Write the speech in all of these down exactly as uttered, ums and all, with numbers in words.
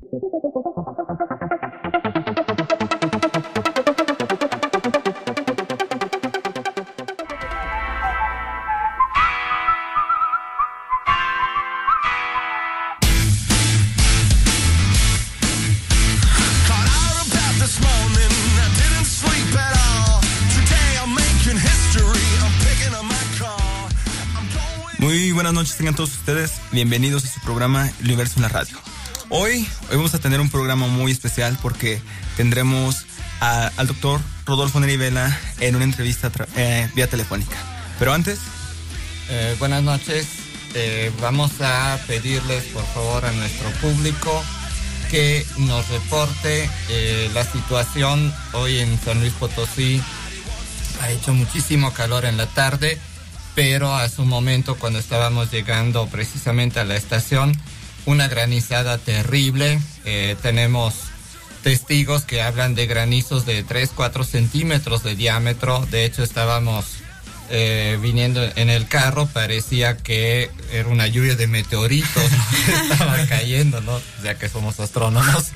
Muy buenas noches, tengan todos ustedes. Bienvenidos a su programa El Universo en la Radio. Hoy, hoy vamos a tener un programa muy especial porque tendremos a, al doctor Rodolfo Neri Vela en una entrevista tra- eh, vía telefónica. Pero antes... Eh, buenas noches. Eh, vamos a pedirles, por favor, a nuestro público que nos reporte eh, la situación hoy en San Luis Potosí. Ha hecho muchísimo calor en la tarde, pero hace un momento, cuando estábamos llegando precisamente a la estación, una granizada terrible. Eh, tenemos testigos que hablan de granizos de tres, cuatro centímetros de diámetro. De hecho, estábamos eh, viniendo en el carro, parecía que era una lluvia de meteoritos, ¿no? Estaba cayendo, ¿no? Ya que somos astrónomos.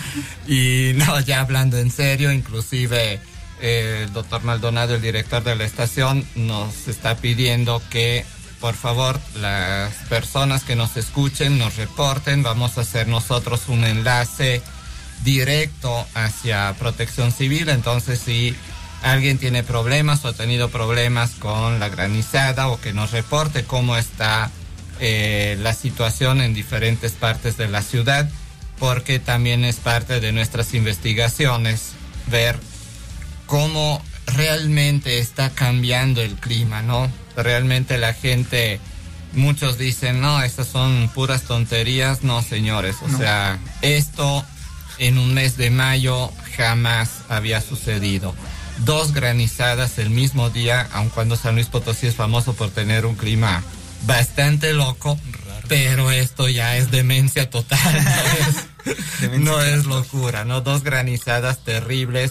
Y no, ya hablando en serio, inclusive... Eh, el doctor Maldonado, el director de la estación, nos está pidiendo que, por favor, las personas que nos escuchen nos reporten. Vamos a hacer nosotros un enlace directo hacia Protección Civil. Entonces, si alguien tiene problemas o ha tenido problemas con la granizada, o que nos reporte cómo está eh, la situación en diferentes partes de la ciudad, porque también es parte de nuestras investigaciones ver cómo realmente está cambiando el clima, ¿no? Realmente la gente, muchos dicen, no, estas son puras tonterías. No, señores, o no. sea, esto en un mes de mayo jamás había sucedido. Dos granizadas el mismo día, aun cuando San Luis Potosí es famoso por tener un clima bastante loco, raro, pero esto ya es demencia total, no es, demencia no es locura, ¿no? Dos granizadas terribles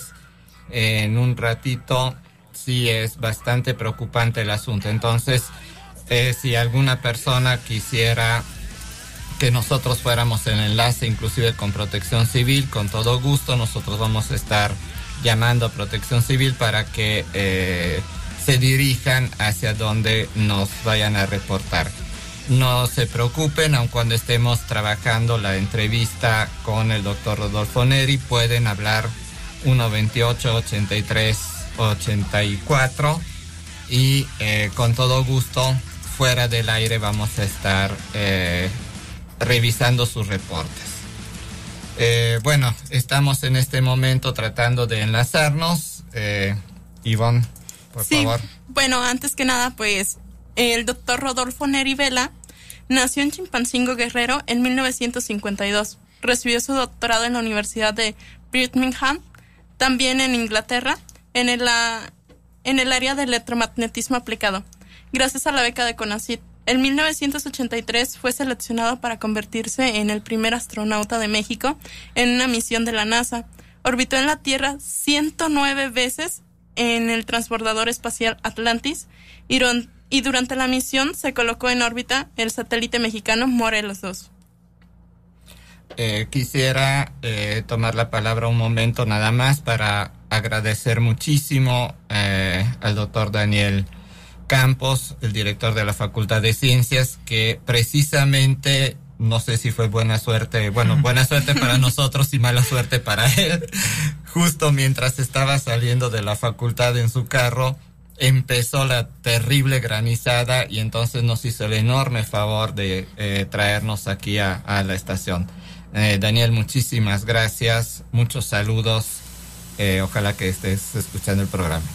en un ratito. Sí es bastante preocupante el asunto. Entonces, eh, si alguna persona quisiera que nosotros fuéramos en enlace, inclusive con Protección Civil, con todo gusto, nosotros vamos a estar llamando a Protección Civil para que eh, se dirijan hacia donde nos vayan a reportar. No se preocupen, aun cuando estemos trabajando la entrevista con el doctor Rodolfo Neri, pueden hablar uno veintiocho, ochenta y tres, ochenta y cuatro y eh, con todo gusto fuera del aire vamos a estar eh, revisando sus reportes. Eh, bueno, estamos en este momento tratando de enlazarnos. Eh, Ivonne, por sí, favor. Bueno, antes que nada, pues el doctor Rodolfo Neri Vela nació en Chilpancingo, Guerrero, en mil novecientos cincuenta y dos. Recibió su doctorado en la Universidad de Birmingham, también en Inglaterra, en el, en el área de electromagnetismo aplicado, gracias a la beca de CONACYT. En mil novecientos ochenta y tres fue seleccionado para convertirse en el primer astronauta de México en una misión de la NASA. Orbitó en la Tierra ciento nueve veces en el transbordador espacial Atlantis y, y durante la misión se colocó en órbita el satélite mexicano Morelos dos. Eh, quisiera eh, tomar la palabra un momento nada más para agradecer muchísimo eh, al doctor Daniel Campos, el director de la Facultad de Ciencias, que precisamente, no sé si fue buena suerte, bueno, buena suerte para nosotros y mala suerte para él, justo mientras estaba saliendo de la facultad en su carro, empezó la terrible granizada y entonces nos hizo el enorme favor de eh, traernos aquí a, a la estación. Eh, Daniel, muchísimas gracias, muchos saludos, eh, ojalá que estés escuchando el programa.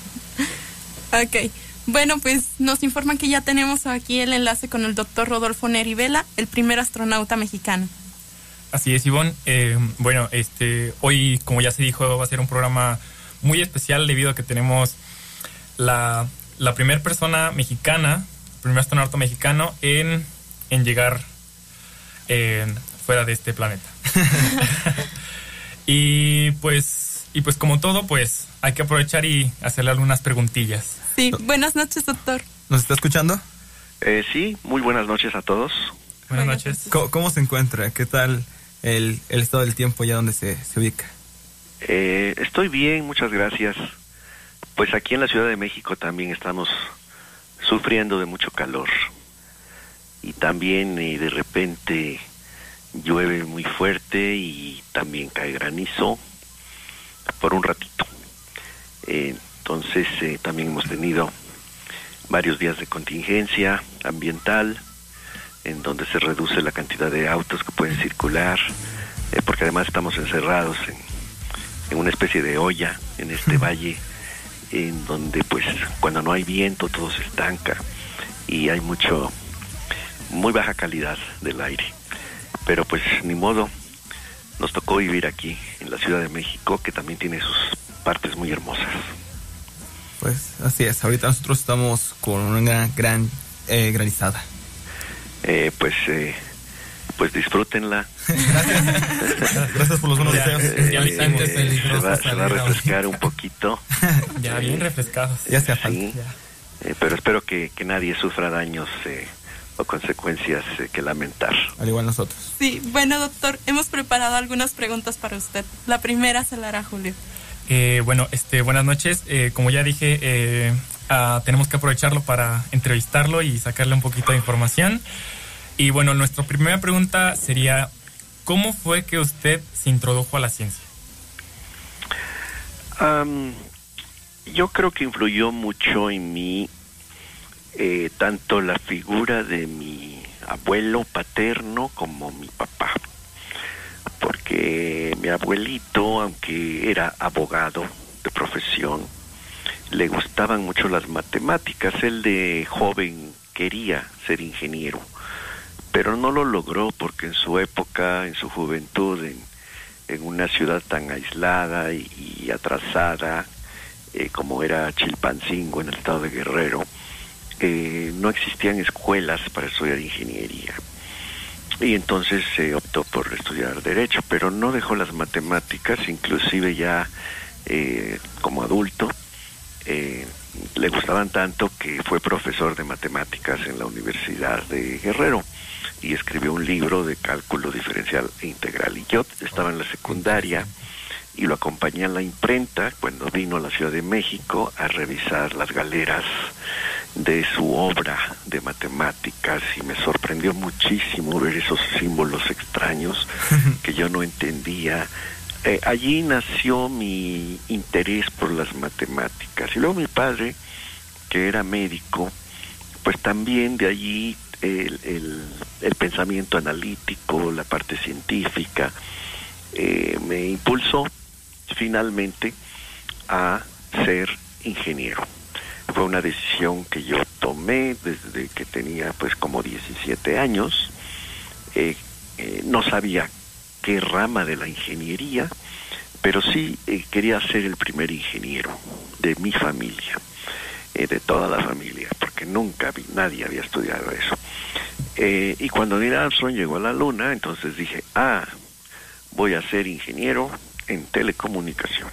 Ok, bueno, pues nos informan que ya tenemos aquí el enlace con el doctor Rodolfo Neri Vela, el primer astronauta mexicano. Así es, Ivonne. Eh, bueno, este, hoy, como ya se dijo, va a ser un programa muy especial debido a que tenemos la, la primera persona mexicana, primer astronauta mexicano en, en llegar eh, fuera de este planeta. y pues y pues como todo, pues hay que aprovechar y hacerle algunas preguntillas. Sí, buenas noches, doctor. ¿Nos está escuchando? Eh, sí, muy buenas noches a todos. Buenas noches. ¿Cómo, cómo se encuentra? ¿Qué tal el, el estado del tiempo allá donde se, se ubica? Eh, estoy bien, muchas gracias. Pues aquí en la Ciudad de México también estamos sufriendo de mucho calor. Y también eh, de repente llueve muy fuerte y también cae granizo por un ratito. Eh, entonces eh, también hemos tenido varios días de contingencia ambiental, en donde se reduce la cantidad de autos que pueden circular, eh, porque además estamos encerrados en, en una especie de olla en este valle, en donde pues cuando no hay viento todo se estanca y hay mucho muy baja calidad del aire. Pero pues ni modo, nos tocó vivir aquí en la Ciudad de México, que también tiene sus partes muy hermosas. Pues así es, ahorita nosotros estamos con una gran eh, granizada. Eh, pues eh, pues disfrútenla. Gracias. Gracias por los buenos deseos. Eh, eh, se, va, se va a refrescar un poquito. Ya bien refrescados. Ya se falta. Sí, eh, pero espero que, que nadie sufra daños eh, o consecuencias eh, que lamentar. Al igual nosotros. Sí, bueno, doctor, hemos preparado algunas preguntas para usted. La primera se la hará Julio. Eh, bueno, este, buenas noches. Eh, como ya dije, eh, ah, tenemos que aprovecharlo para entrevistarlo y sacarle un poquito de información. Y bueno, nuestra primera pregunta sería, ¿cómo fue que usted se introdujo a la ciencia? Um, yo creo que influyó mucho en mí eh, tanto la figura de mi abuelo paterno como mi papá. Porque mi abuelito, aunque era abogado de profesión, le gustaban mucho las matemáticas. Él de joven quería ser ingeniero, pero no lo logró porque en su época, en su juventud, en, en una ciudad tan aislada y, y atrasada eh, como era Chilpancingo, en el estado de Guerrero, eh, no existían escuelas para estudiar ingeniería. Y entonces se eh, optó por estudiar Derecho, pero no dejó las matemáticas, inclusive ya eh, como adulto, eh, le gustaban tanto que fue profesor de matemáticas en la Universidad de Guerrero y escribió un libro de cálculo diferencial e integral. Y yo estaba en la secundaria y lo acompañé a la imprenta cuando vino a la Ciudad de México a revisar las galeras de su obra de matemáticas, y me sorprendió muchísimo ver esos símbolos extraños que yo no entendía. Eh, allí nació mi interés por las matemáticas. Y luego mi padre, que era médico, pues también de allí el, el, el pensamiento analítico, la parte científica, eh, me impulsó finalmente a ser ingeniero. Fue una decisión que yo tomé desde que tenía pues como diecisiete años. Eh, eh, no sabía qué rama de la ingeniería, pero sí eh, quería ser el primer ingeniero de mi familia, eh, de toda la familia, porque nunca vi, nadie había estudiado eso. Eh, y cuando Neil Armstrong llegó a la Luna, entonces dije, ah, voy a ser ingeniero en telecomunicaciones.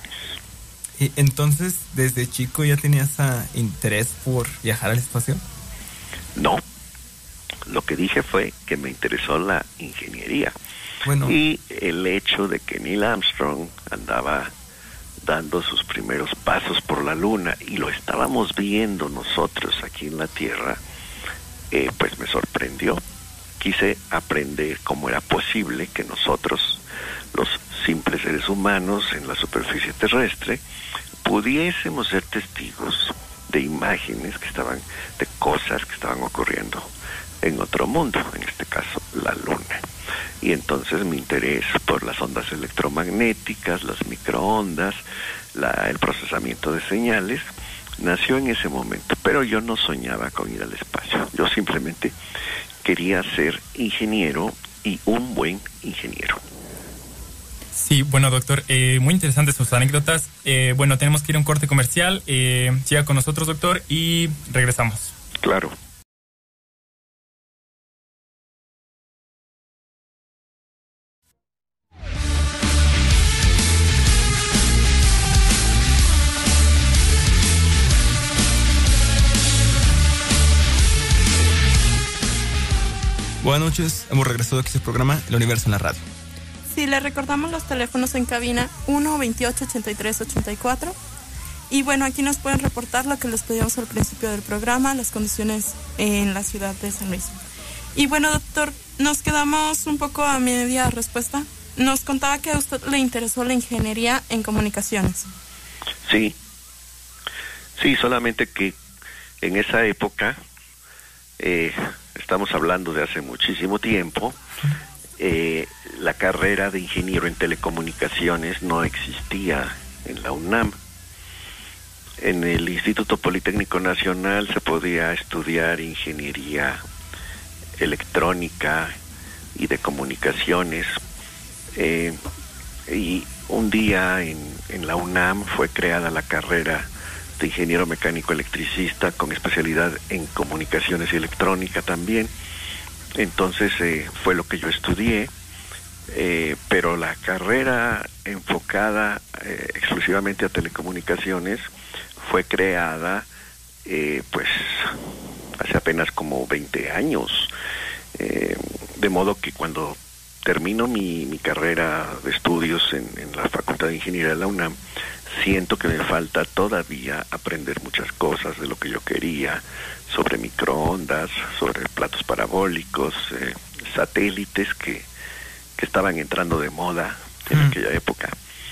Y entonces, ¿desde chico ya tenías uh, interés por viajar al espacio? No, lo que dije fue que me interesó la ingeniería. Bueno. Y el hecho de que Neil Armstrong andaba dando sus primeros pasos por la Luna y lo estábamos viendo nosotros aquí en la Tierra, eh, pues me sorprendió. Quise aprender cómo era posible que nosotros, los simples seres humanos en la superficie terrestre, pudiésemos ser testigos de imágenes que estaban, de cosas que estaban ocurriendo en otro mundo, en este caso la Luna. Y entonces mi interés por las ondas electromagnéticas, las microondas, la, el procesamiento de señales, nació en ese momento. Pero yo no soñaba con ir al espacio. Yo simplemente quería ser ingeniero, y un buen ingeniero. Sí, bueno, doctor, eh, muy interesantes sus anécdotas. Eh, bueno, tenemos que ir a un corte comercial. Eh, siga con nosotros, doctor, y regresamos. Claro. Buenas noches, hemos regresado aquí a su programa El Universo en la Radio. Sí, le recordamos los teléfonos en cabina uno veintiocho ochenta y tres ochenta y cuatro. Y bueno, aquí nos pueden reportar lo que les pedíamos al principio del programa, las condiciones en la ciudad de San Luis. Y bueno, doctor, nos quedamos un poco a media respuesta. Nos contaba que a usted le interesó la ingeniería en comunicaciones. Sí, sí, solamente que en esa época, eh, estamos hablando de hace muchísimo tiempo, eh, la carrera de ingeniero en telecomunicaciones no existía en la UNAM. En el Instituto Politécnico Nacional se podía estudiar ingeniería electrónica y de comunicaciones, eh, y un día en, en la UNAM fue creada la carrera de ingeniero mecánico electricista con especialidad en comunicaciones y electrónica también. Entonces eh, fue lo que yo estudié, eh, pero la carrera enfocada eh, exclusivamente a telecomunicaciones fue creada eh, pues hace apenas como veinte años, eh, de modo que cuando termino mi, mi carrera de estudios en, en la Facultad de Ingeniería de la UNAM, siento que me falta todavía aprender muchas cosas de lo que yo quería, sobre microondas, sobre platos parabólicos, eh, satélites que, que estaban entrando de moda en mm. aquella época.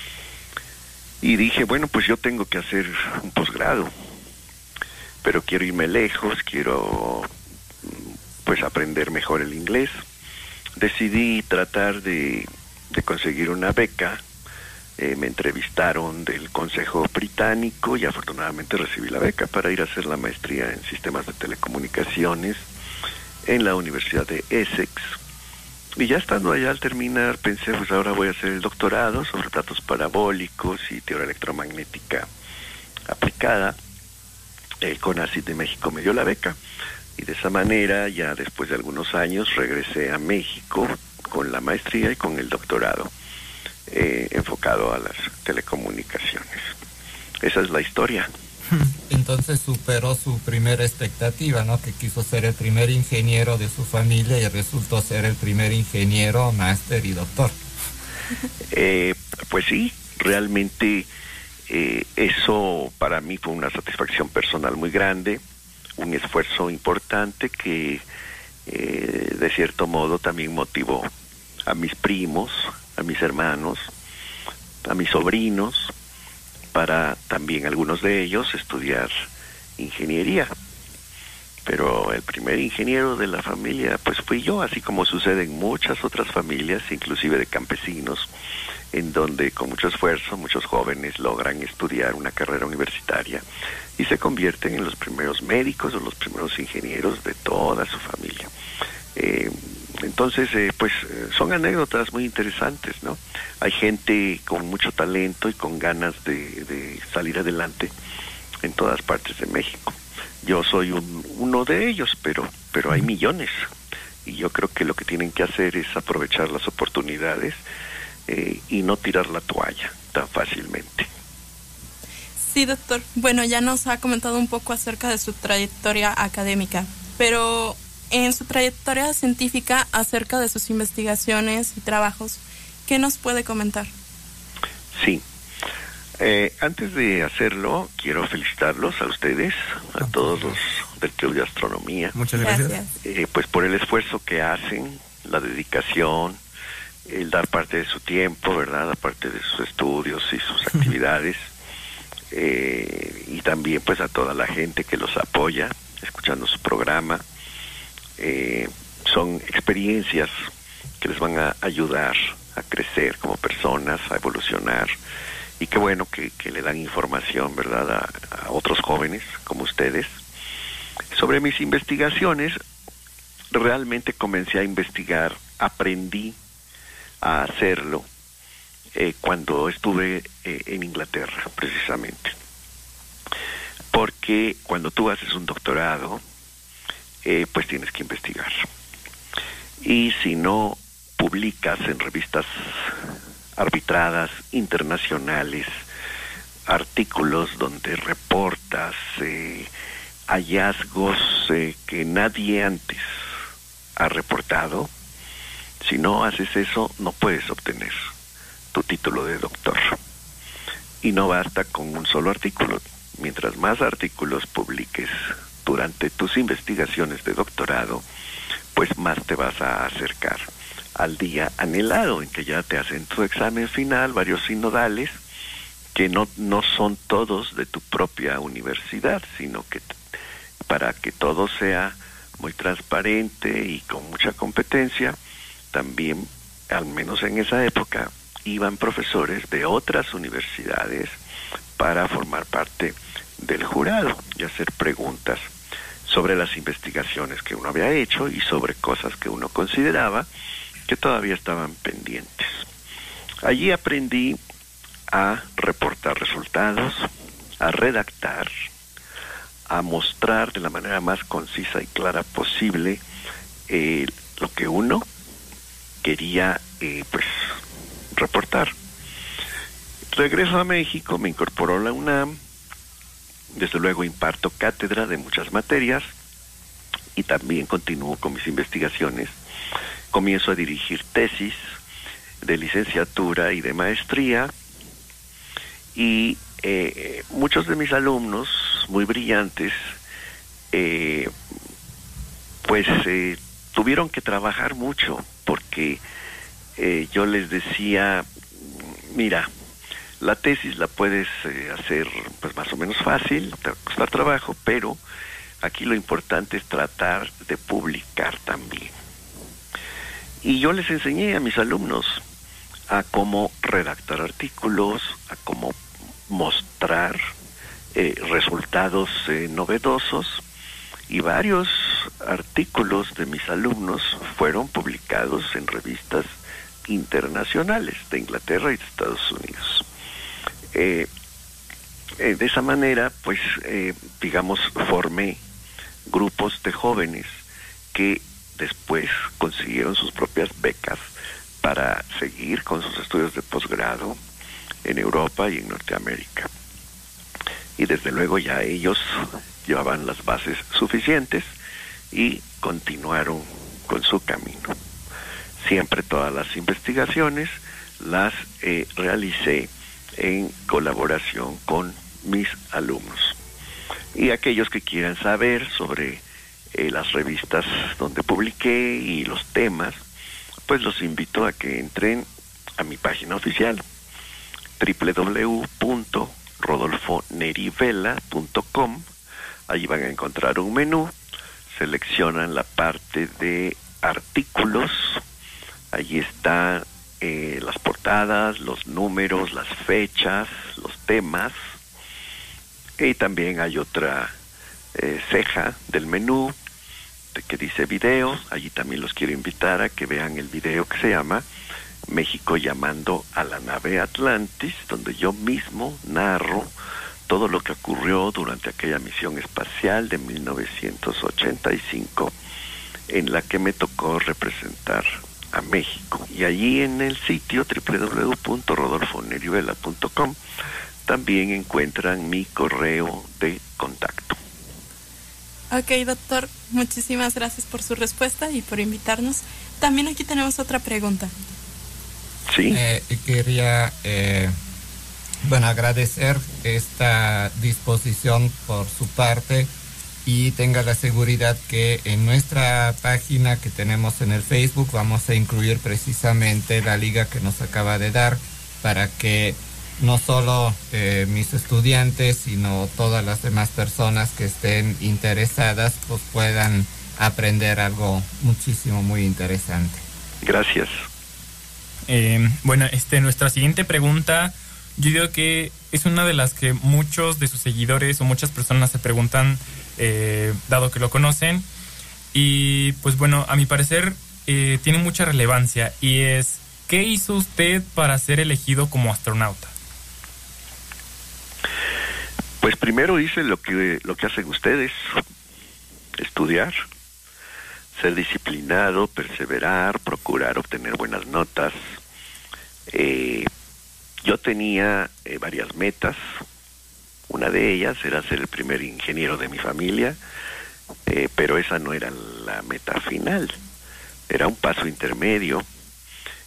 Y dije, bueno, pues yo tengo que hacer un posgrado, pero quiero irme lejos, quiero pues aprender mejor el inglés. Decidí tratar de, de conseguir una beca. Eh, me entrevistaron del Consejo Británico y afortunadamente recibí la beca para ir a hacer la maestría en sistemas de telecomunicaciones en la Universidad de Essex. Y ya estando allá al terminar pensé, pues ahora voy a hacer el doctorado sobre platos parabólicos y teoría electromagnética aplicada. El CONACYT de México me dio la beca y de esa manera ya después de algunos años regresé a México con la maestría y con el doctorado eh, enfocado a las telecomunicaciones. Esa es la historia. Entonces superó su primera expectativa, ¿no? Que quiso ser el primer ingeniero de su familia y resultó ser el primer ingeniero, máster y doctor. Eh, pues sí, realmente eh, eso para mí fue una satisfacción personal muy grande, un esfuerzo importante que eh, de cierto modo también motivó a mis primos, a mis hermanos, a mis sobrinos, para también algunos de ellos estudiar ingeniería. Pero el primer ingeniero de la familia pues fui yo, así como sucede en muchas otras familias, inclusive de campesinos, en donde con mucho esfuerzo muchos jóvenes logran estudiar una carrera universitaria y se convierten en los primeros médicos o los primeros ingenieros de toda su familia. Eh, entonces, eh, pues son anécdotas muy interesantes, ¿no? Hay gente con mucho talento y con ganas de, de salir adelante en todas partes de México. Yo soy un, uno de ellos, pero, pero hay millones. Y yo creo que lo que tienen que hacer es aprovechar las oportunidades eh, y no tirar la toalla tan fácilmente. Sí, doctor. Bueno, ya nos ha comentado un poco acerca de su trayectoria académica, pero en su trayectoria científica, acerca de sus investigaciones y trabajos, ¿qué nos puede comentar? Sí. Eh, antes de hacerlo, quiero felicitarlos a ustedes, a todos los del Club de Astronomía. Muchas gracias. Gracias. Eh, pues por el esfuerzo que hacen, la dedicación, el dar parte de su tiempo, ¿verdad? Aparte de sus estudios y sus actividades. Eh, y también pues a toda la gente que los apoya, escuchando su programa. Eh, son experiencias que les van a ayudar a crecer como personas, a evolucionar, y qué bueno que, que le dan información, ¿verdad?, a, a otros jóvenes como ustedes. Sobre mis investigaciones, realmente comencé a investigar, aprendí a hacerlo eh, cuando estuve eh, en Inglaterra, precisamente. Porque cuando tú haces un doctorado, Eh, pues tienes que investigar. Y si no publicas en revistas arbitradas internacionales artículos donde reportas eh, hallazgos eh, que nadie antes ha reportado, Si no haces eso, no puedes obtener tu título de doctor. Y no basta con un solo artículo. Mientras más artículos publiques durante tus investigaciones de doctorado, pues más te vas a acercar al día anhelado en que ya te hacen tu examen final, varios sinodales, que no, no son todos de tu propia universidad, sino que t- para que todo sea muy transparente y con mucha competencia, también, al menos en esa época, iban profesores de otras universidades para formar parte del jurado y hacer preguntas sobre las investigaciones que uno había hecho y sobre cosas que uno consideraba que todavía estaban pendientes. Allí aprendí a reportar resultados, a redactar, a mostrar de la manera más concisa y clara posible eh, lo que uno quería eh, pues reportar. Regreso a México, me incorporó a la UNAM, desde luego imparto cátedra de muchas materias y también continúo con mis investigaciones. Comienzo a dirigir tesis de licenciatura y de maestría y eh, muchos de mis alumnos muy brillantes eh, pues eh, tuvieron que trabajar mucho porque eh, yo les decía, mira, la tesis la puedes eh, hacer pues más o menos fácil, te va a costar trabajo, pero aquí lo importante es tratar de publicar también. Y yo les enseñé a mis alumnos a cómo redactar artículos, a cómo mostrar eh, resultados eh, novedosos, y varios artículos de mis alumnos fueron publicados en revistas internacionales de Inglaterra y de Estados Unidos. Eh, eh, de esa manera, pues, eh, digamos, formé grupos de jóvenes que después consiguieron sus propias becas para seguir con sus estudios de posgrado en Europa y en Norteamérica. Y desde luego ya ellos llevaban las bases suficientes y continuaron con su camino. Siempre todas las investigaciones las eh, realicé en colaboración con mis alumnos. Y aquellos que quieran saber sobre eh, las revistas donde publiqué y los temas, pues los invito a que entren a mi página oficial doble u doble u doble u punto rodolfo neri vela punto com. Allí van a encontrar un menú, seleccionan la parte de artículos, allí están eh, las portadas, los números, las fechas, los temas, y también hay otra eh, ceja del menú de que dice video. Allí también los quiero invitar a que vean el video que se llama México llamando a la nave Atlantis, donde yo mismo narro todo lo que ocurrió durante aquella misión espacial de mil novecientos ochenta y cinco, en la que me tocó representar a México. Y allí en el sitio doble u doble u doble u punto rodolfo neri vela punto com también encuentran mi correo de contacto. Ok, doctor, muchísimas gracias por su respuesta y por invitarnos. También aquí tenemos otra pregunta. Sí. Eh, quería, eh, bueno, agradecer esta disposición por su parte y tenga la seguridad que en nuestra página que tenemos en el Facebook vamos a incluir precisamente la liga que nos acaba de dar para que no solo eh, mis estudiantes, sino todas las demás personas que estén interesadas pues puedan aprender algo muchísimo muy interesante. Gracias. Eh, bueno, este, nuestra siguiente pregunta, yo digo que es una de las que muchos de sus seguidores o muchas personas se preguntan, eh, dado que lo conocen, y pues bueno, a mi parecer eh, tiene mucha relevancia, y es, ¿qué hizo usted para ser elegido como astronauta? Pues primero hice lo que lo que hacen ustedes, estudiar, ser disciplinado, perseverar, procurar obtener buenas notas. Eh, yo tenía eh, varias metas. Una de ellas era ser el primer ingeniero de mi familia, eh, pero esa no era la meta final. Era un paso intermedio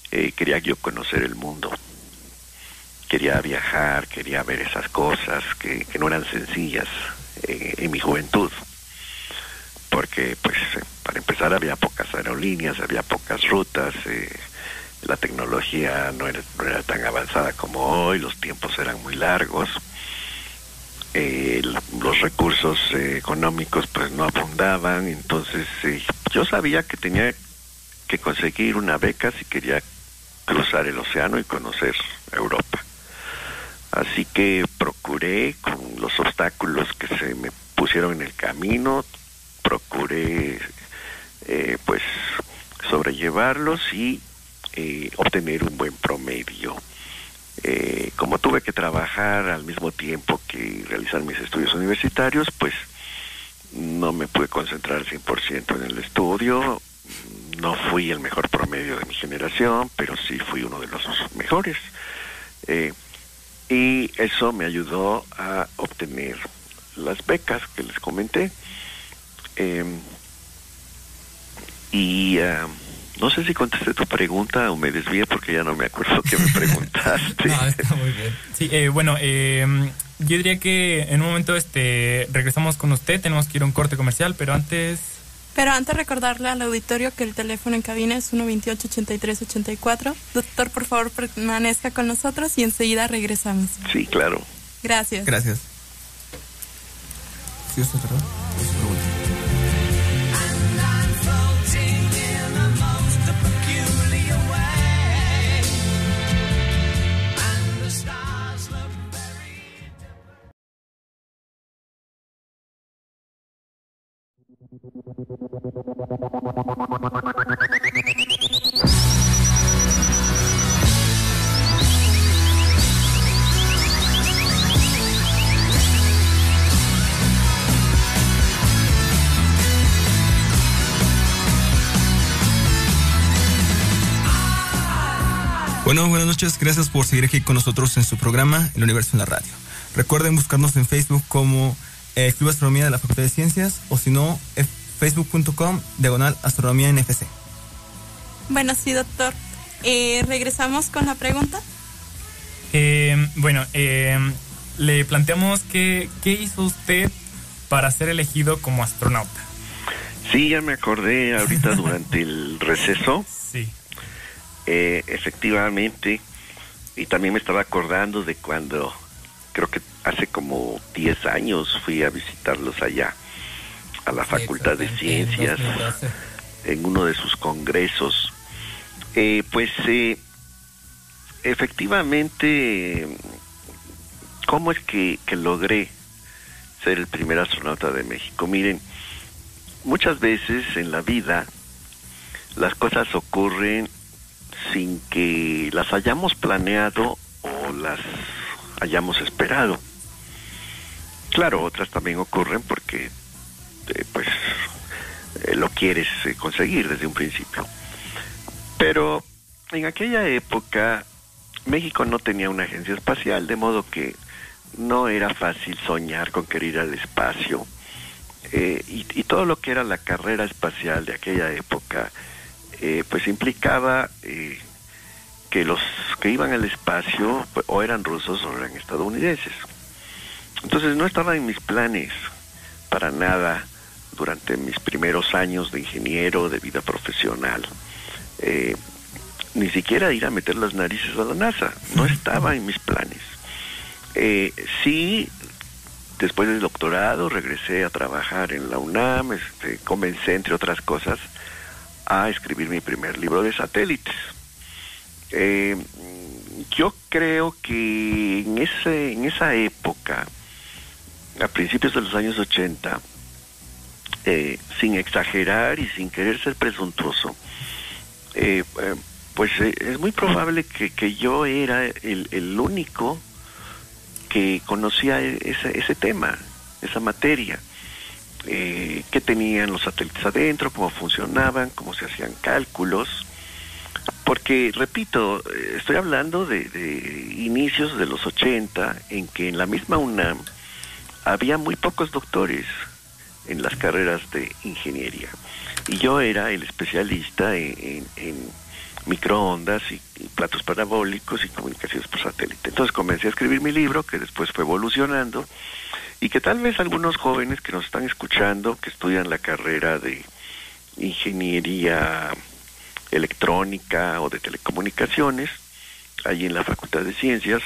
eh, quería yo conocer el mundo. Quería viajar, quería ver esas cosas que, que no eran sencillas eh, en mi juventud. Porque, pues, eh, para empezar había pocas aerolíneas, había pocas rutas, eh, la tecnología no era, no era tan avanzada como hoy, los tiempos eran muy largos, eh, los recursos eh, económicos pues no abundaban, entonces eh, yo sabía que tenía que conseguir una beca si quería cruzar el océano y conocer Europa. Así que procuré, con los obstáculos que se me pusieron en el camino, procuré eh, pues sobrellevarlos y eh, obtener un buen promedio. Eh, como tuve que trabajar al mismo tiempo que realizar mis estudios universitarios, pues no me pude concentrar al cien por ciento en el estudio. No fui el mejor promedio de mi generación, pero sí fui uno de los mejores. Eh, y eso me ayudó a obtener las becas que les comenté. Eh, y uh, no sé si contesté tu pregunta o me desvié porque ya no me acuerdo que me preguntaste. No, está muy bien. Sí, eh, bueno, eh, yo diría que en un momento este regresamos con usted, tenemos que ir a un corte comercial, pero antes... Pero antes recordarle al auditorio que el teléfono en cabina es uno veintiocho, ochenta y tres, ochenta y cuatro. Doctor, por favor, permanezca con nosotros y enseguida regresamos. Sí, claro. Gracias. Gracias. ¿Sí usted, perdón? Bueno, buenas noches, gracias por seguir aquí con nosotros en su programa El Universo en la Radio. Recuerden buscarnos en Facebook como eh, Club Astronomía de la Facultad de Ciencias, o si no, eh, facebook punto com diagonal astronomía N F C. Bueno, sí, doctor. Eh, ¿Regresamos con la pregunta? Eh, bueno, eh, le planteamos que, qué hizo usted para ser elegido como astronauta. Sí, ya me acordé ahorita durante el receso. Sí. Eh, efectivamente, y también me estaba acordando de cuando, creo que hace como diez años fui a visitarlos allá, a la Facultad de Ciencias, en uno de sus congresos. Eh, pues, eh, efectivamente, ¿cómo es que, que logré ser el primer astronauta de México? Miren, muchas veces en la vida las cosas ocurren sin que las hayamos planeado o las hayamos esperado. Claro, otras también ocurren porque eh, pues eh, lo quieres eh, conseguir desde un principio. Pero en aquella época México no tenía una agencia espacial, de modo que no era fácil soñar con querer ir al espacio. Eh, y, y todo lo que era la carrera espacial de aquella época Eh, pues implicaba eh, que los que iban al espacio pues, o eran rusos o eran estadounidenses. Entonces no estaba en mis planes para nada durante mis primeros años de ingeniero, de vida profesional, eh, ni siquiera ir a meter las narices a la NASA. No estaba en mis planes. Eh, sí, después del doctorado regresé a trabajar en la UNAM, este, comencé entre otras cosas a escribir mi primer libro de satélites. Eh, yo creo que en ese en esa época, a principios de los años ochenta, eh, sin exagerar y sin querer ser presuntuoso, eh, eh, pues eh, es muy probable que, que yo era el, el único que conocía ese, ese tema, esa materia. Eh, qué tenían los satélites adentro, cómo funcionaban, cómo se hacían cálculos, porque, repito, estoy hablando de, de inicios de los ochenta, en que en la misma UNAM había muy pocos doctores en las carreras de ingeniería, y yo era el especialista en, en, en microondas y, y platos parabólicos y comunicaciones por satélite. Entonces comencé a escribir mi libro, que después fue evolucionando, y que tal vez algunos jóvenes que nos están escuchando, que estudian la carrera de ingeniería electrónica o de telecomunicaciones, allí en la Facultad de Ciencias,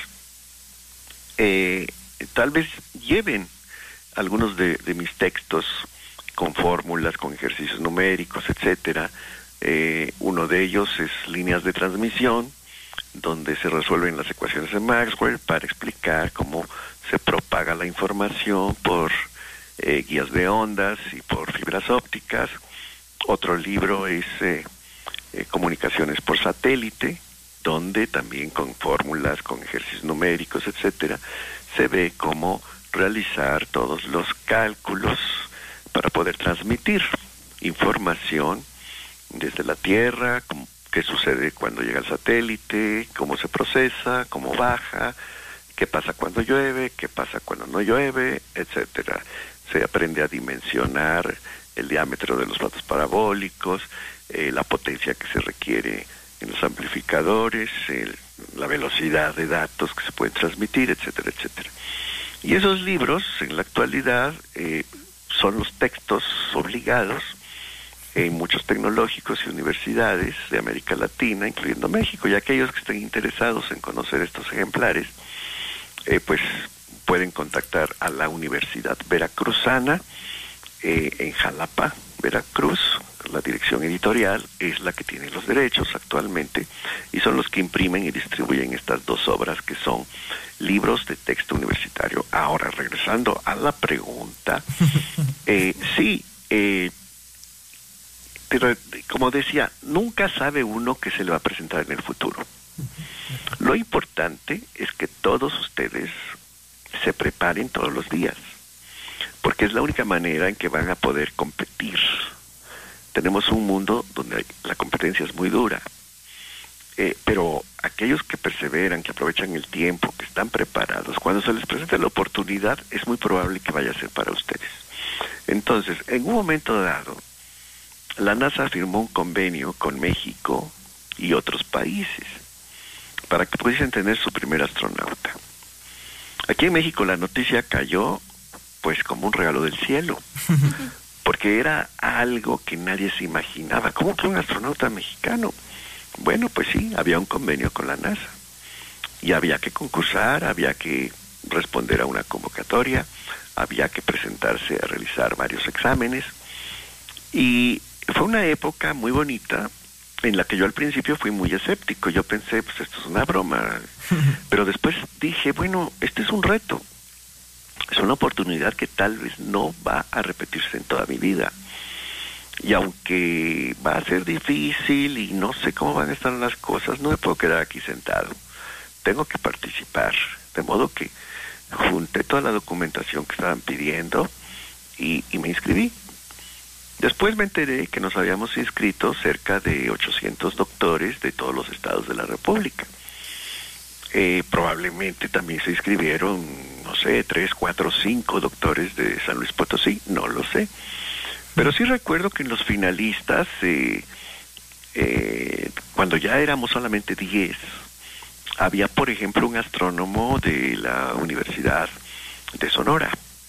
eh, tal vez lleven algunos de, de mis textos con fórmulas, con ejercicios numéricos, etcétera. Eh, uno de ellos es líneas de transmisión, donde se resuelven las ecuaciones de Maxwell para explicar cómo se propaga la información por eh, guías de ondas y por fibras ópticas. Otro libro es eh, eh, comunicaciones por satélite, donde también con fórmulas, con ejercicios numéricos, etcétera, se ve cómo realizar todos los cálculos para poder transmitir información desde la Tierra, qué sucede cuando llega el satélite, cómo se procesa, cómo baja, qué pasa cuando llueve, qué pasa cuando no llueve, etcétera. Se aprende a dimensionar el diámetro de los platos parabólicos, eh, la potencia que se requiere en los amplificadores, el, la velocidad de datos que se pueden transmitir, etcétera, etcétera. Y esos libros, en la actualidad, eh, son los textos obligados en muchos tecnológicos y universidades de América Latina, incluyendo México, y aquellos que estén interesados en conocer estos ejemplares, eh, pues pueden contactar a la Universidad Veracruzana, eh, en Jalapa, Veracruz. La dirección editorial es la que tiene los derechos actualmente, y son los que imprimen y distribuyen estas dos obras, que son libros de texto universitario. Ahora, regresando a la pregunta, eh, sí, eh, pero como decía, nunca sabe uno qué se le va a presentar en el futuro. Lo importante es que todos ustedes se preparen todos los días, porque es la única manera en que van a poder competir. Tenemos un mundo donde la competencia es muy dura, eh, pero aquellos que perseveran, que aprovechan el tiempo, que están preparados, cuando se les presente la oportunidad, es muy probable que vaya a ser para ustedes. Entonces, en un momento dado, la NASA firmó un convenio con México y otros países para que pudiesen tener su primer astronauta. Aquí en México la noticia cayó pues como un regalo del cielo, porque era algo que nadie se imaginaba. ¿Cómo que un astronauta mexicano? Bueno, pues sí, había un convenio con la NASA y había que concursar, había que responder a una convocatoria, había que presentarse a realizar varios exámenes, y fue una época muy bonita en la que yo al principio fui muy escéptico. Yo pensé, pues esto es una broma, pero después dije, bueno, este es un reto. Es una oportunidad que tal vez no va a repetirse en toda mi vida. Y aunque va a ser difícil y no sé cómo van a estar las cosas, no me puedo quedar aquí sentado. Tengo que participar. De modo que junté toda la documentación que estaban pidiendo y, y me inscribí. Después me enteré que nos habíamos inscrito cerca de ochocientos doctores de todos los estados de la República. Eh, probablemente también se inscribieron, no sé, tres, cuatro, cinco doctores de San Luis Potosí, no lo sé. Pero sí recuerdo que en los finalistas, eh, eh, cuando ya éramos solamente diez, había, por ejemplo, un astrónomo de la Universidad de Sonora.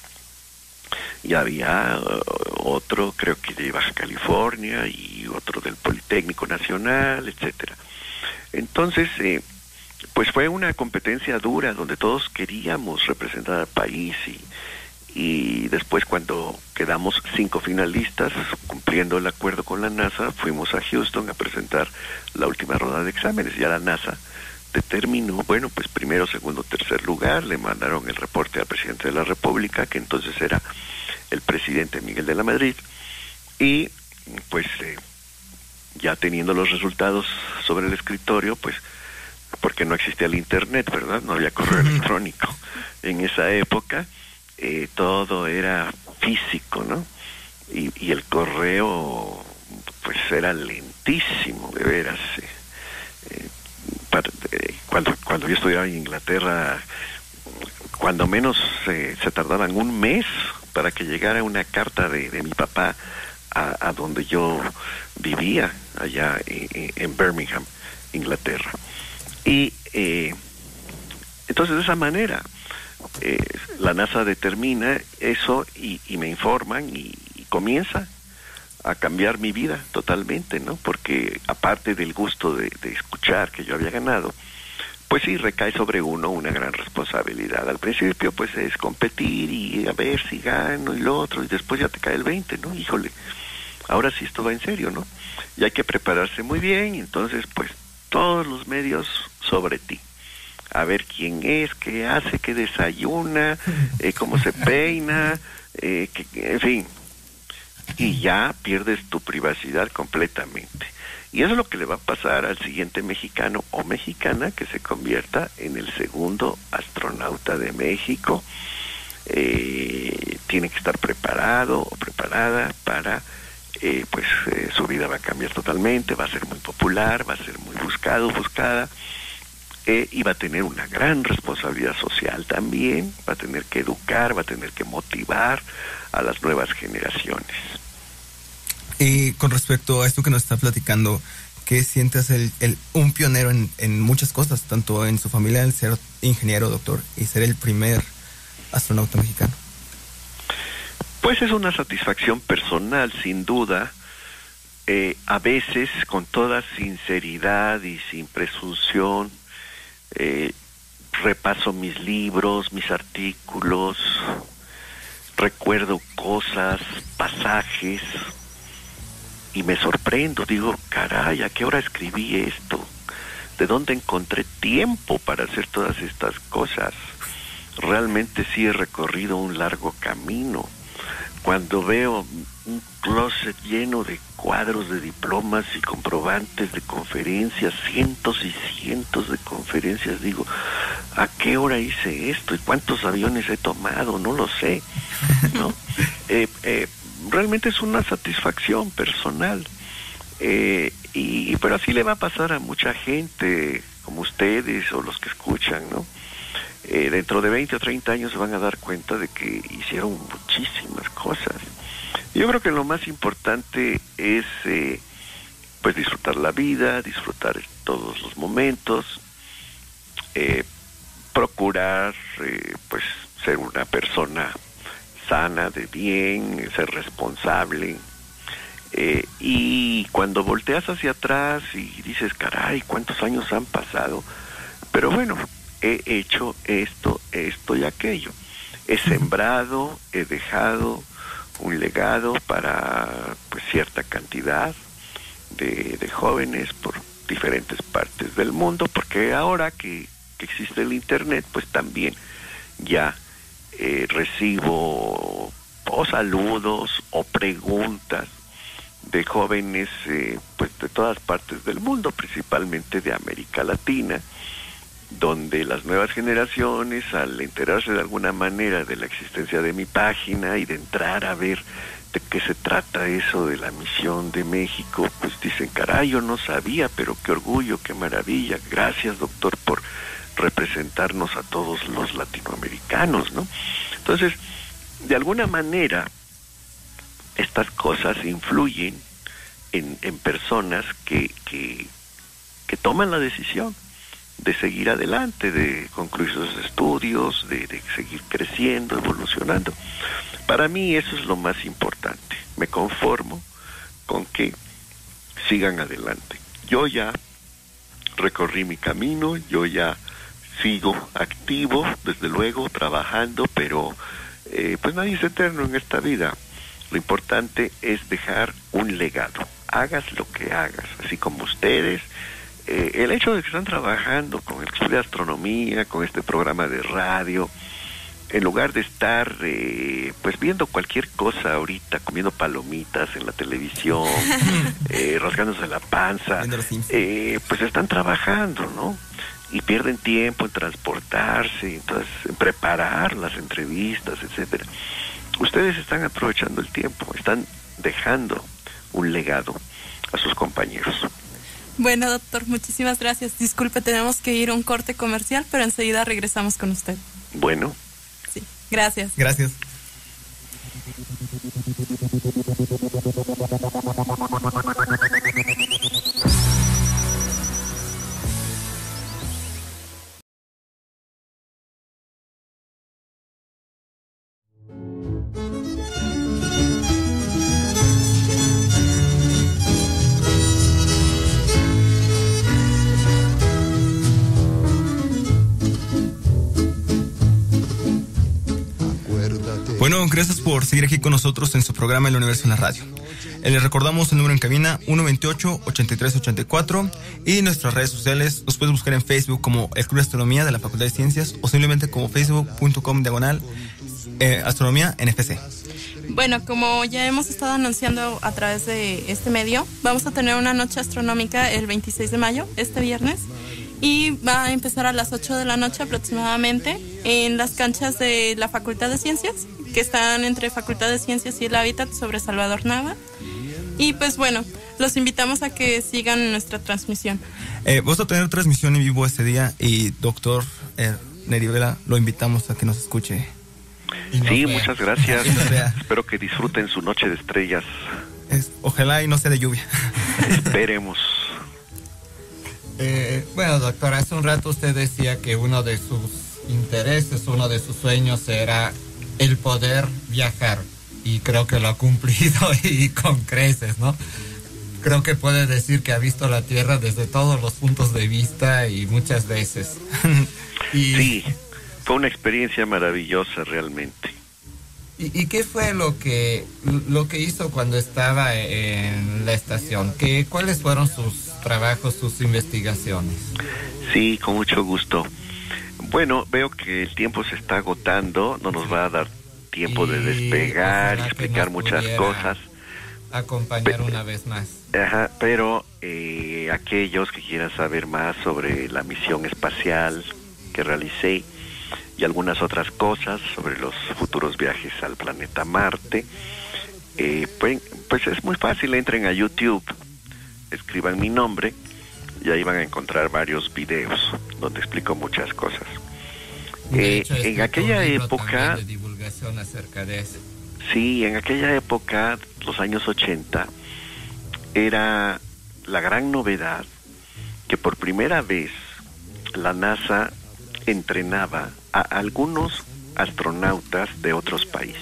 Y había uh, otro, creo que de Baja California, y otro del Politécnico Nacional, etcétera. Entonces, eh, pues fue una competencia dura donde todos queríamos representar al país, y, y después, cuando quedamos cinco finalistas, cumpliendo el acuerdo con la NASA, fuimos a Houston a presentar la última ronda de exámenes. Ya la NASA determinó, bueno, pues primero, segundo, tercer lugar. Le mandaron el reporte al presidente de la República, que entonces era el presidente Miguel de la Madrid, y pues eh, ya teniendo los resultados sobre el escritorio, pues porque no existía el internet, ¿verdad? No había correo electrónico en esa época, eh, todo era físico, ¿no? Y, y el correo pues era lentísimo, de veras. Eh, eh, para, eh, cuando, cuando yo estudiaba en Inglaterra, cuando menos eh, se tardaban un mes para que llegara una carta de, de mi papá a, a donde yo vivía, allá en, en Birmingham, Inglaterra. Y eh, entonces de esa manera eh, la NASA determina eso y, y me informan y, y comienza a cambiar mi vida totalmente, ¿no? Porque aparte del gusto de, de escuchar que yo había ganado, pues sí, recae sobre uno una gran responsabilidad. Al principio, pues es competir y a ver si gano y lo otro, y después ya te cae el veinte, ¿no? Híjole, ahora sí esto va en serio, ¿no? Y hay que prepararse muy bien, y entonces, pues, todos los medios sobre ti. A ver quién es, qué hace, qué desayuna, eh, cómo se peina, eh, que, en fin. Y ya pierdes tu privacidad completamente. Y eso es lo que le va a pasar al siguiente mexicano o mexicana que se convierta en el segundo astronauta de México. Eh, tiene que estar preparado o preparada para, eh, pues eh, su vida va a cambiar totalmente, va a ser muy popular, va a ser muy buscado, buscada, eh, y va a tener una gran responsabilidad social también, va a tener que educar, va a tener que motivar a las nuevas generaciones. Y con respecto a esto que nos está platicando, ¿qué sientes el, el un pionero en, en muchas cosas, tanto en su familia, el ser ingeniero, doctor, y ser el primer astronauta mexicano? Pues es una satisfacción personal, sin duda. Eh, a veces, con toda sinceridad y sin presunción, eh, repaso mis libros, mis artículos, recuerdo cosas, pasajes, y me sorprendo, digo, caray, ¿a qué hora escribí esto? ¿De dónde encontré tiempo para hacer todas estas cosas? Realmente sí he recorrido un largo camino. Cuando veo un closet lleno de cuadros de diplomas y comprobantes de conferencias, cientos y cientos de conferencias, digo, ¿a qué hora hice esto? ¿Y cuántos aviones he tomado? No lo sé, ¿no? eh, eh, realmente es una satisfacción personal, eh, y pero así le va a pasar a mucha gente como ustedes o los que escuchan, ¿no? Eh, dentro de veinte o treinta años se van a dar cuenta de que hicieron muchísimas cosas. Yo creo que lo más importante es eh, pues disfrutar la vida, disfrutar todos los momentos, eh, procurar eh, pues ser una persona sana, de bien, ser responsable, eh, y cuando volteas hacia atrás y dices, caray, ¿cuántos años han pasado? Pero bueno, he hecho esto, esto y aquello, he sembrado, he dejado un legado para pues cierta cantidad de, de jóvenes por diferentes partes del mundo, porque ahora que, que existe el internet, pues también ya Eh, recibo o saludos o preguntas de jóvenes eh, pues de todas partes del mundo, principalmente de América Latina, donde las nuevas generaciones, al enterarse de alguna manera de la existencia de mi página y de entrar a ver de qué se trata eso de la misión de México, pues dicen, caray, yo no sabía, pero qué orgullo, qué maravilla, gracias doctor por representarnos a todos los latinoamericanos, ¿no? Entonces, de alguna manera, estas cosas influyen en, en personas que, que, que toman la decisión de seguir adelante, de concluir sus estudios, de, de seguir creciendo, evolucionando. Para mí eso es lo más importante. Me conformo con que sigan adelante. Yo ya recorrí mi camino, yo ya sigo activo, desde luego, trabajando, pero eh, pues nadie es eterno en esta vida. Lo importante es dejar un legado. Hagas lo que hagas, así como ustedes. Eh, el hecho de que están trabajando con el estudio de astronomía, con este programa de radio, en lugar de estar eh, pues viendo cualquier cosa ahorita, comiendo palomitas en la televisión, eh, rasgándose la panza, eh, pues están trabajando, ¿no? Y pierden tiempo en transportarse, entonces en preparar las entrevistas, etcétera. Ustedes están aprovechando el tiempo, están dejando un legado a sus compañeros. Bueno, doctor, muchísimas gracias. Disculpe, tenemos que ir a un corte comercial, pero enseguida regresamos con usted. Bueno. Sí, gracias. Gracias. Bueno, gracias por seguir aquí con nosotros en su programa El Universo en la Radio. Eh, les recordamos el número en cabina uno veintiocho, ochenta y tres ochenta y cuatro y nuestras redes sociales. Nos puedes buscar en Facebook como el Club de Astronomía de la Facultad de Ciencias o simplemente como facebook punto com diagonal eh, Astronomía N F C. Bueno, como ya hemos estado anunciando a través de este medio, vamos a tener una noche astronómica el veintiséis de mayo, este viernes, y va a empezar a las ocho de la noche aproximadamente en las canchas de la Facultad de Ciencias, que están entre Facultad de Ciencias y el Hábitat sobre Salvador Nava. Y pues bueno, los invitamos a que sigan nuestra transmisión. Eh, vamos a tener transmisión en vivo este día y doctor eh, Neri Vela, lo invitamos a que nos escuche. Sí, muchas gracias. Espero que disfruten su noche de estrellas. Es, ojalá y no sea de lluvia. Esperemos. Eh, bueno, doctor, hace un rato usted decía que uno de sus intereses, uno de sus sueños era el poder viajar, y creo que lo ha cumplido y con creces, ¿no? Creo que puede decir que ha visto la Tierra desde todos los puntos de vista y muchas veces. Y, sí, fue una experiencia maravillosa realmente. ¿Y, y qué fue lo que lo que hizo cuando estaba en la estación? ¿Qué, ¿Cuáles fueron sus trabajos, sus investigaciones? Sí, con mucho gusto. Bueno, veo que el tiempo se está agotando, no nos va a dar tiempo y de despegar y explicar muchas cosas. Acompañar Pe- una vez más. Ajá, pero eh, aquellos que quieran saber más sobre la misión espacial que realicé y algunas otras cosas sobre los futuros viajes al planeta Marte, eh, pues, pues es muy fácil, entren a YouTube, escriban mi nombre y ahí van a encontrar varios videos donde explico muchas cosas. De hecho, eh, en aquella época de divulgación acerca de eso. Sí, en aquella época, los años ochenta, era la gran novedad que por primera vez la NASA entrenaba a algunos astronautas de otros países.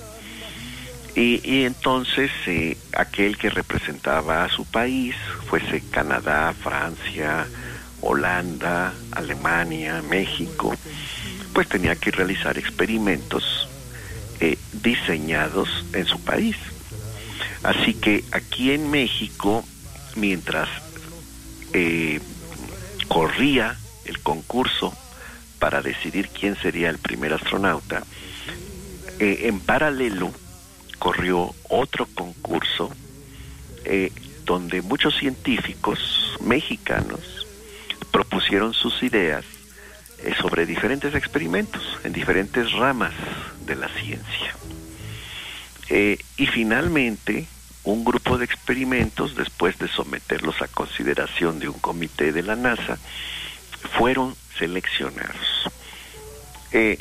Y, y entonces eh, aquel que representaba a su país, fuese Canadá, Francia, Holanda, Alemania, México, pues tenía que realizar experimentos eh, diseñados en su país. Así que aquí en México, mientras eh, corría el concurso para decidir quién sería el primer astronauta, eh, en paralelo corrió otro concurso eh, donde muchos científicos mexicanos propusieron sus ideas eh, sobre diferentes experimentos en diferentes ramas de la ciencia. Eh, y finalmente, un grupo de experimentos, después de someterlos a consideración de un comité de la NASA, fueron seleccionados. Eh,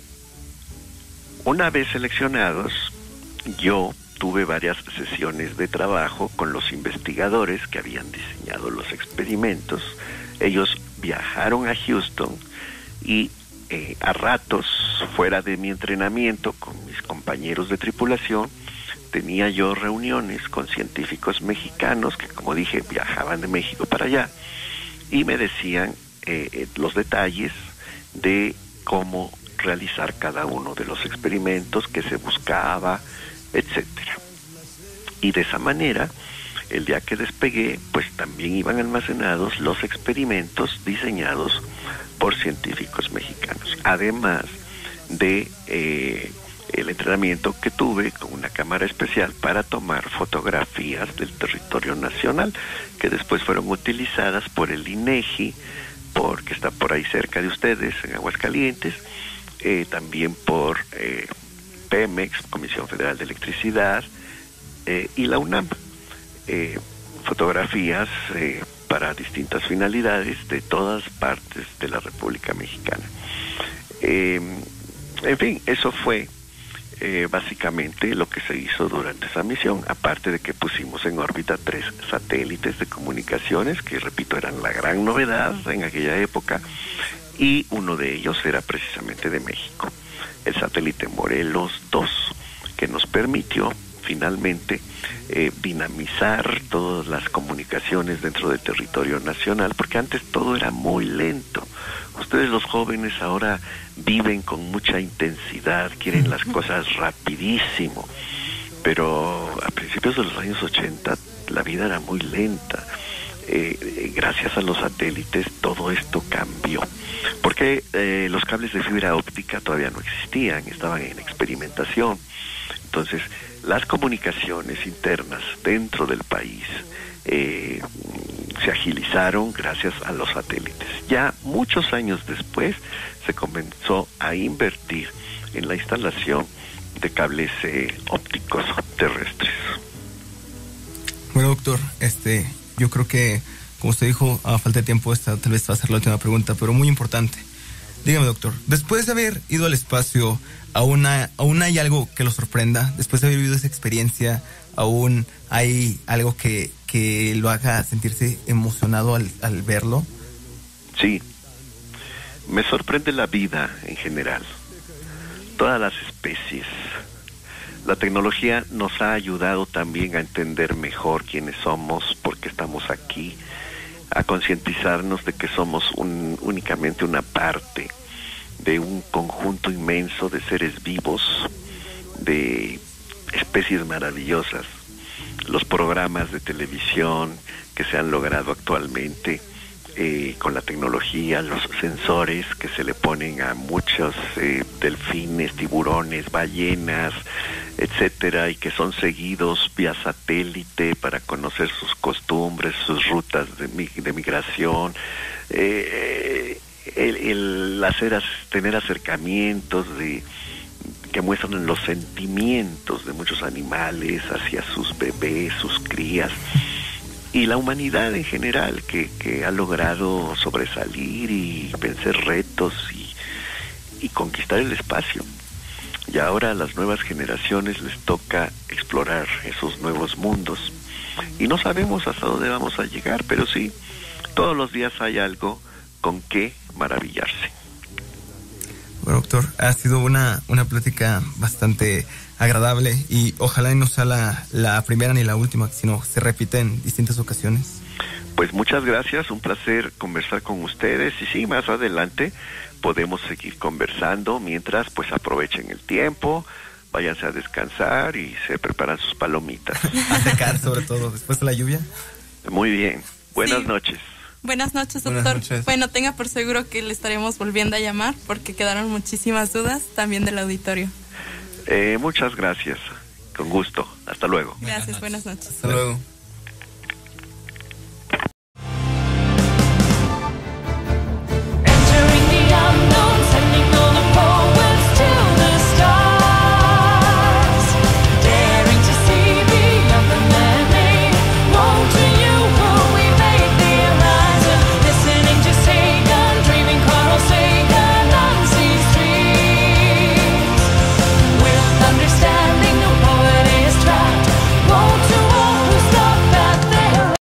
una vez seleccionados, yo tuve varias sesiones de trabajo con los investigadores que habían diseñado los experimentos. Ellos viajaron a Houston y eh, a ratos, fuera de mi entrenamiento con mis compañeros de tripulación, tenía yo reuniones con científicos mexicanos que, como dije, viajaban de México para allá y me decían eh, los detalles de cómo realizar cada uno de los experimentos que se buscaba, etcétera. Y de esa manera, el día que despegué, pues también iban almacenados los experimentos diseñados por científicos mexicanos, además de eh, el entrenamiento que tuve con una cámara especial para tomar fotografías del territorio nacional, que después fueron utilizadas por el INEGI, porque está por ahí cerca de ustedes, en Aguascalientes, eh, también por eh, Pemex, Comisión Federal de Electricidad, eh, y la UNAM. Eh, fotografías eh, para distintas finalidades de todas partes de la República Mexicana. Eh, en fin, eso fue eh, básicamente lo que se hizo durante esa misión, aparte de que pusimos en órbita tres satélites de comunicaciones, que repito, eran la gran novedad en aquella época, y uno de ellos era precisamente de México, el satélite Morelos dos, que nos permitió finalmente eh, dinamizar todas las comunicaciones dentro del territorio nacional, porque antes todo era muy lento. Ustedes los jóvenes ahora viven con mucha intensidad, quieren las cosas rapidísimo, pero a principios de los años ochenta la vida era muy lenta. Eh, gracias a los satélites todo esto cambió, porque eh, los cables de fibra óptica todavía no existían, estaban en experimentación. Entonces, las comunicaciones internas dentro del país eh, se agilizaron gracias a los satélites. Ya muchos años después se comenzó a invertir en la instalación de cables eh, ópticos terrestres. Bueno, doctor, este, yo creo que, como usted dijo, a falta de tiempo, esta tal vez va a ser la última pregunta, pero muy importante. Dígame, doctor, después de haber ido al espacio, ¿aún hay, aún hay algo que lo sorprenda? Después de haber vivido esa experiencia, ¿aún hay algo que, que lo haga sentirse emocionado al, al verlo? Sí, me sorprende la vida en general, todas las especies. La tecnología nos ha ayudado también a entender mejor quiénes somos, por qué estamos aquí, a concientizarnos de que somos un, únicamente una parte de un conjunto inmenso de seres vivos, de especies maravillosas. Los programas de televisión que se han logrado actualmente eh, con la tecnología, los sensores que se le ponen a muchos eh, delfines, tiburones, ballenas, etcétera, y que son seguidos vía satélite para conocer sus costumbres, sus rutas de, de migración, eh, el, el hacer, tener acercamientos de que muestran los sentimientos de muchos animales hacia sus bebés, sus crías, y la humanidad en general que, que ha logrado sobresalir y vencer retos y, y conquistar el espacio. Y ahora a las nuevas generaciones les toca explorar esos nuevos mundos. Y no sabemos hasta dónde vamos a llegar, pero sí, todos los días hay algo con qué maravillarse. Bueno, doctor, ha sido una, una plática bastante agradable y ojalá no sea la, la primera ni la última, sino se repita en distintas ocasiones. Pues muchas gracias, un placer conversar con ustedes y sí, más adelante podemos seguir conversando mientras pues aprovechen el tiempo, váyanse a descansar y se preparan sus palomitas. A secar sobre todo, después de la lluvia. Muy bien, buenas sí. noches. Buenas noches, doctor. Buenas noches. Bueno, tenga por seguro que le estaremos volviendo a llamar porque quedaron muchísimas dudas también del auditorio. Eh, muchas gracias, con gusto, hasta luego. Gracias, buenas noches. Hasta luego.